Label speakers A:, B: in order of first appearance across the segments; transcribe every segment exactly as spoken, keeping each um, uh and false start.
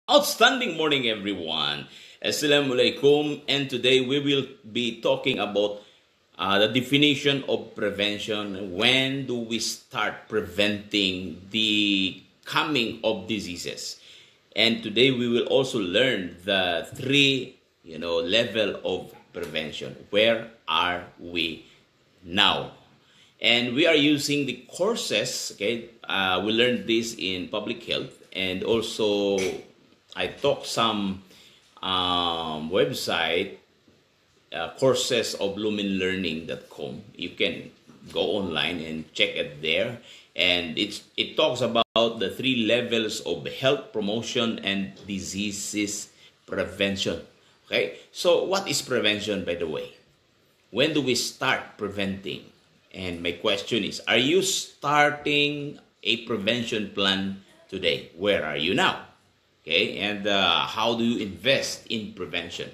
A: Outstanding morning, everyone. Assalamualaikum. And today we will be talking about uh, the definition of prevention. When do we start preventing the coming of diseases? And today we will also learn the three, you know, level of prevention. Where are we now? And we are using the courses. Okay, uh, we learned this in public health, and also I took some um, website uh, courses of lumen learning dot com. You can go online and check it there, and it's it talks about the three levels of health promotion and diseases prevention. Okay, so what is prevention, by the way? When do we start preventing? And my question is, are you starting a prevention plan today? Where are you now? Okay, and uh, how do you invest in prevention?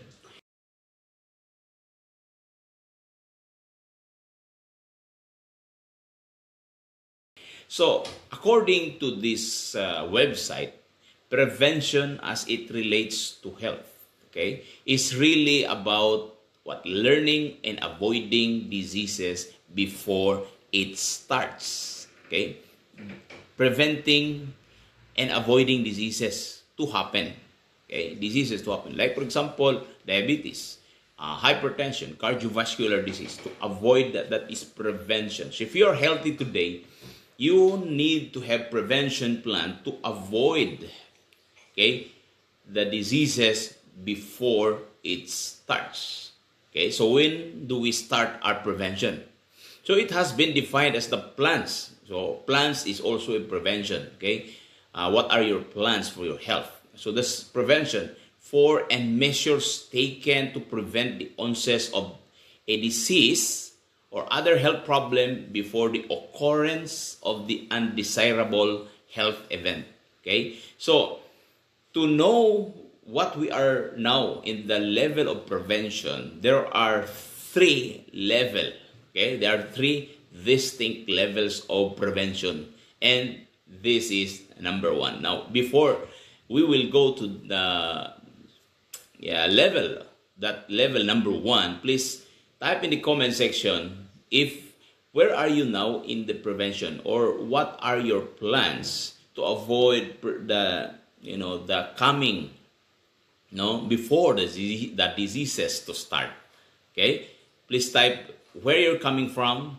A: So, according to this uh, website, prevention as it relates to health, okay, is really about what learning and avoiding diseases before it starts. Okay, preventing and avoiding diseases to happen. Okay, diseases to happen. Like for example, diabetes, uh, hypertension, cardiovascular disease. To avoid that, that is prevention. So if you are healthy today, you need to have prevention plan to avoid, okay, the diseases before it starts. Okay, so when do we start our prevention? So it has been defined as the plans. So plans is also a prevention. Okay, uh, what are your plans for your health? So this prevention for and measures taken to prevent the onset of a disease or other health problem before the occurrence of the undesirable health event. Okay, so to know what we are now in the level of prevention, there are three level. Okay, there are three distinct levels of prevention, and this is number one. Now, before we will go to the yeah, level, that level number one, please type in the comment section if where are you now in the prevention, or what are your plans to avoid the you know the coming no before the disease, the diseases to start. Okay, please type where you're coming from,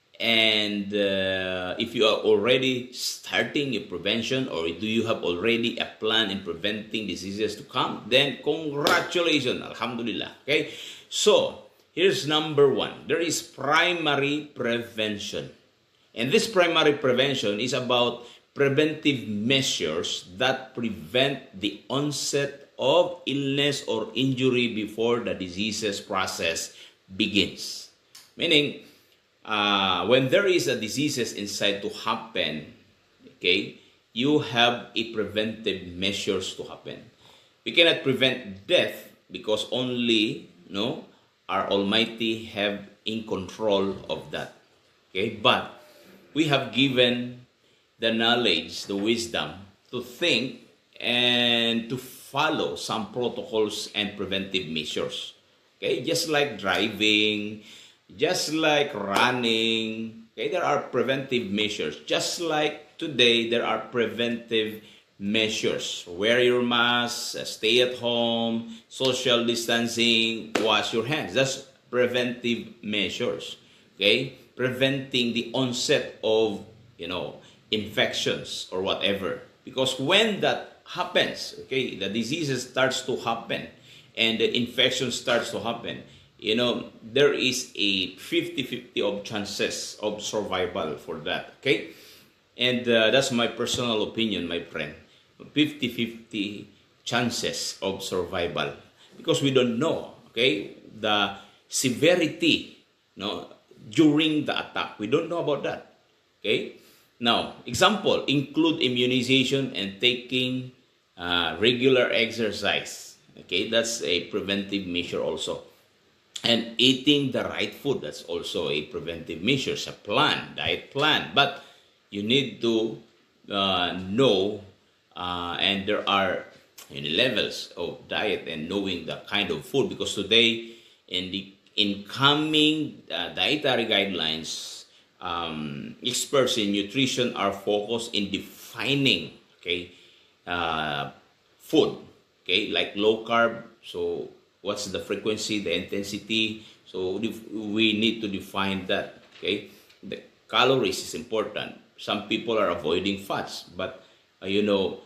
A: and uh, if you are already starting a prevention, or do you have already a plan in preventing diseases to come, then congratulations, alhamdulillah. Okay, so here's number one. There is primary prevention, and this primary prevention is about preventive measures that prevent the onset of illness or injury before the diseases process begins. Meaning, uh, when there is a diseases inside to happen, okay, you have a preventive measures to happen. We cannot prevent death because only no our Almighty have in control of that. Okay, but we have given the knowledge, the wisdom to think and to follow some protocols and preventive measures. Okay, just like driving, just like running, okay, there are preventive measures. Just like today, there are preventive measures. Wear your mask, stay at home, social distancing, wash your hands. That's preventive measures. Okay, preventing the onset of, you know, infections or whatever. Because when that happens, okay, the diseases starts to happen and the infection starts to happen, you know, there is a fifty fifty of chances of survival for that, okay? And uh, that's my personal opinion, my friend. fifty fifty chances of survival. Because we don't know, okay, the severity, no, during the attack. We don't know about that, okay? Now, example, include immunization and taking uh, regular exercise. Okay, that's a preventive measure also. And eating the right food, that's also a preventive measure, a plan, diet plan. But you need to uh, know, uh, and there are you know, levels of diet and knowing the kind of food, because today in the incoming uh, dietary guidelines, um, experts in nutrition are focused in defining, okay, uh, food, okay, like low carb. So what's the frequency, the intensity? So we need to define that, okay. The calories is important. Some people are avoiding fats, but uh, you know,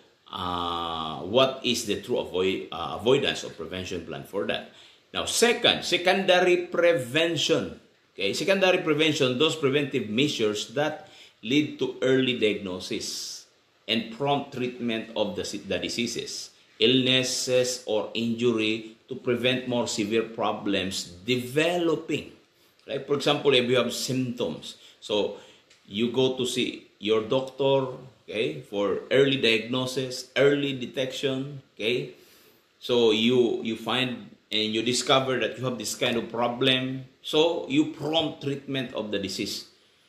A: uh, what is the true avoid, uh, avoidance or prevention plan for that? Now, second, secondary prevention. Okay, secondary prevention, those preventive measures that lead to early diagnosis and prompt treatment of the, the diseases, illnesses, or injury to prevent more severe problems developing. Like, for example, if you have symptoms, so you go to see your doctor, okay, for early diagnosis, early detection, okay. So you you find and you discover that you have this kind of problem, so you prompt treatment of the disease.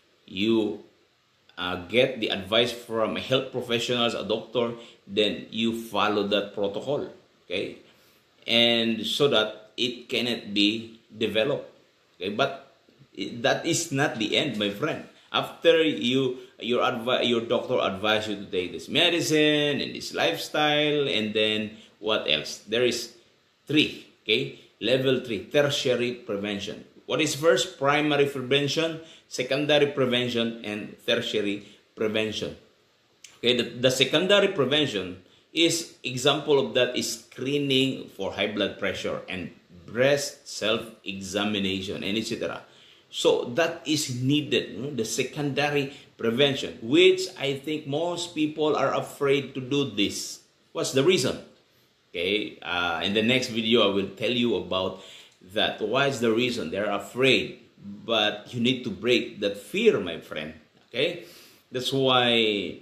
A: You uh, get the advice from a health professionals, a doctor, then you follow that protocol, okay, and so that it cannot be developed, okay. But that is not the end, my friend. After you your advi your doctor advise you to take this medicine and this lifestyle, and then what else? There is three, okay? Level three, tertiary prevention. What is first? Primary prevention, secondary prevention, and tertiary prevention. Okay, the, the secondary prevention is example of that is screening for high blood pressure and breast self-examination, and et cetera. So that is needed, you know, the secondary prevention, which I think most people are afraid to do this. What's the reason? Okay, uh, in the next video, I will tell you about that. Why is the reason? They're afraid, but you need to break that fear, my friend. Okay, that's why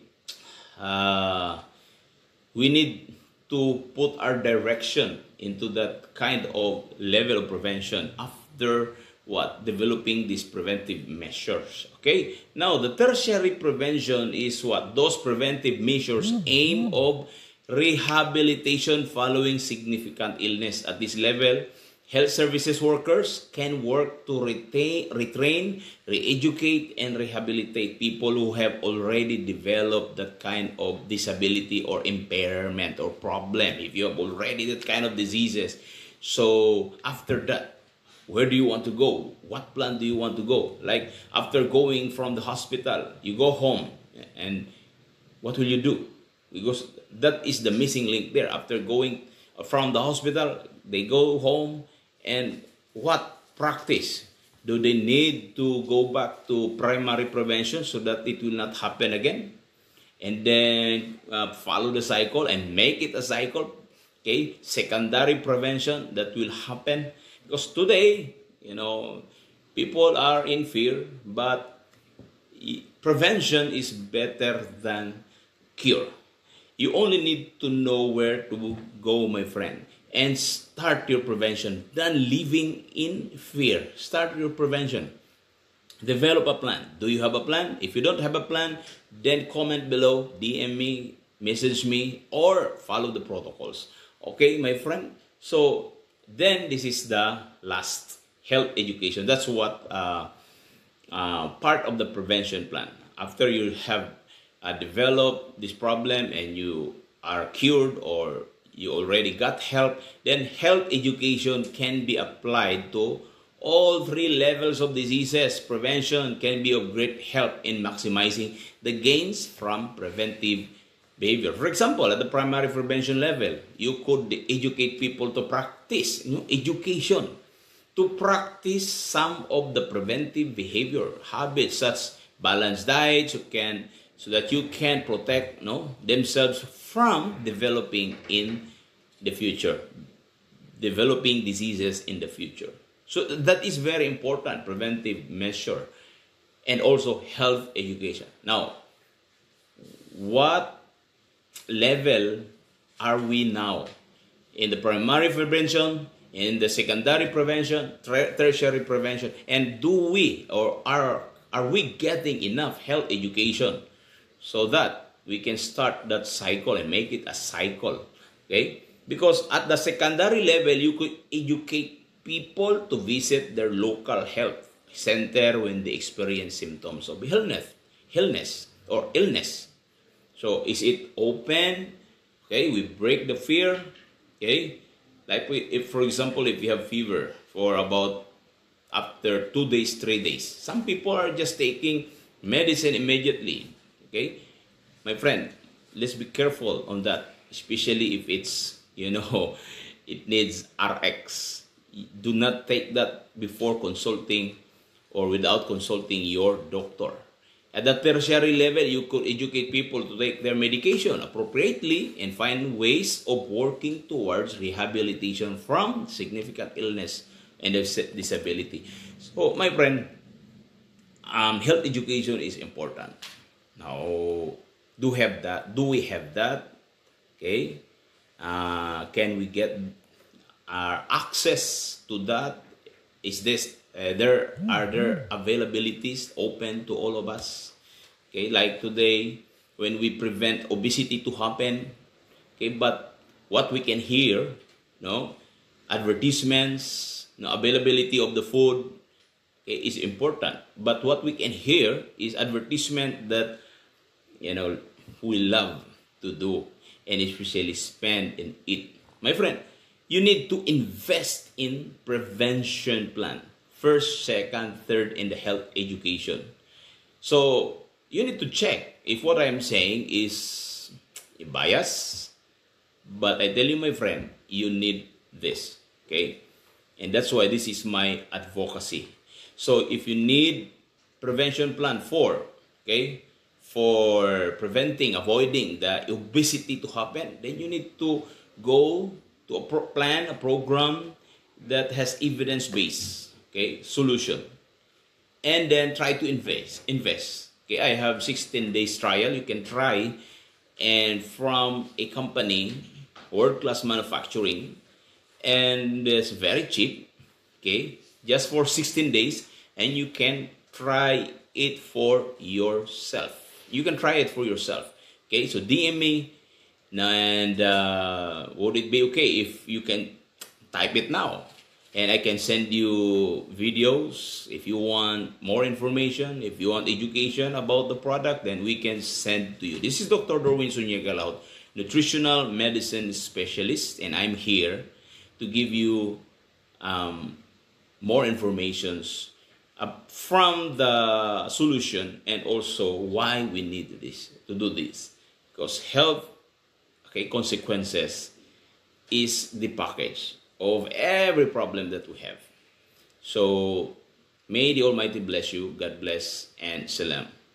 A: uh, we need to put our direction into that kind of level of prevention after what? Developing these preventive measures. Okay, now the tertiary prevention is what? Those preventive measures aim of rehabilitation following significant illness. At this level, health services workers can work to retain, retrain, re-educate, and rehabilitate people who have already developed that kind of disability or impairment or problem. If you have already that kind of diseases, so after that, where do you want to go? What plan do you want to go? Like after going from the hospital, you go home, and what will you do? Because that is the missing link there. After going from the hospital, they go home, and what practice? Do they need to go back to primary prevention so that it will not happen again? And then uh, follow the cycle and make it a cycle. Okay, secondary prevention that will happen. Because today, you know, people are in fear, but prevention is better than cure. You only need to know where to go, my friend, and start your prevention than living in fear. Start your prevention. Develop a plan. Do you have a plan? If you don't have a plan, then comment below, D M me, message me, or follow the protocols. Okay, my friend? So, then this is the last, health education. That's what uh, uh, part of the prevention plan. After you have uh, developed this problem and you are cured or you already got help, then health education can be applied to all three levels of diseases. Prevention can be of great help in maximizing the gains from preventive behavior. For example, at the primary prevention level, you could educate people to practice, you know, education, to practice some of the preventive behavior habits, such balanced diets, you can, so that you can protect, you know, themselves from developing in the future, developing diseases in the future. So that is very important, preventive measure, and also health education. Now, what level are we now? In the primary prevention, in the secondary prevention, tertiary prevention, and do we or are are we getting enough health education so that we can start that cycle and make it a cycle Okay? Because at the secondary level, you could educate people to visit their local health center when they experience symptoms of illness, illness or illness. So is it open? Okay, we break the fear. Okay, like we, if for example, if you have fever for about after two days, three days, some people are just taking medicine immediately. Okay, my friend, let's be careful on that, especially if it's, you know, it needs R X. Do not take that before consulting or without consulting your doctor. At the tertiary level, you could educate people to take their medication appropriately and find ways of working towards rehabilitation from significant illness and disability. So, my friend, um, health education is important. Now, do have that? Do we have that? Okay. Uh, can we get our access to that? Is this uh, there? Are there availabilities open to all of us? Okay, like today, when we prevent obesity to happen. Okay, but what we can hear, no, advertisements, no, availability of the food, okay, is important. But what we can hear is advertisement that, you know, we love to do and especially spend and eat. My friend, you need to invest in prevention plan. First, second, third in the health education. So you need to check if what I'm saying is bias. But I tell you, my friend, you need this. Okay? And that's why this is my advocacy. So if you need prevention plan for, okay, for preventing, avoiding the obesity to happen, then you need to go to a pro plan, a program that has evidence-based, okay, solution. And then try to invest. Invest. Okay, I have sixteen days trial. You can try, and from a company, world-class manufacturing, and it's very cheap, okay, just for sixteen days, and you can try it for yourself. You can try it for yourself. Okay, so D M me, and uh, would it be okay if you can type it now? And I can send you videos. If you want more information, if you want education about the product, then we can send to you. This is Doctor Dorwin Sunyagalaut, nutritional medicine specialist, and I'm here to give you um, more informations uh, from the solution and also why we need this to do this. Because health, okay, consequences is the package of every problem that we have. So may the Almighty bless you. God bless and salam.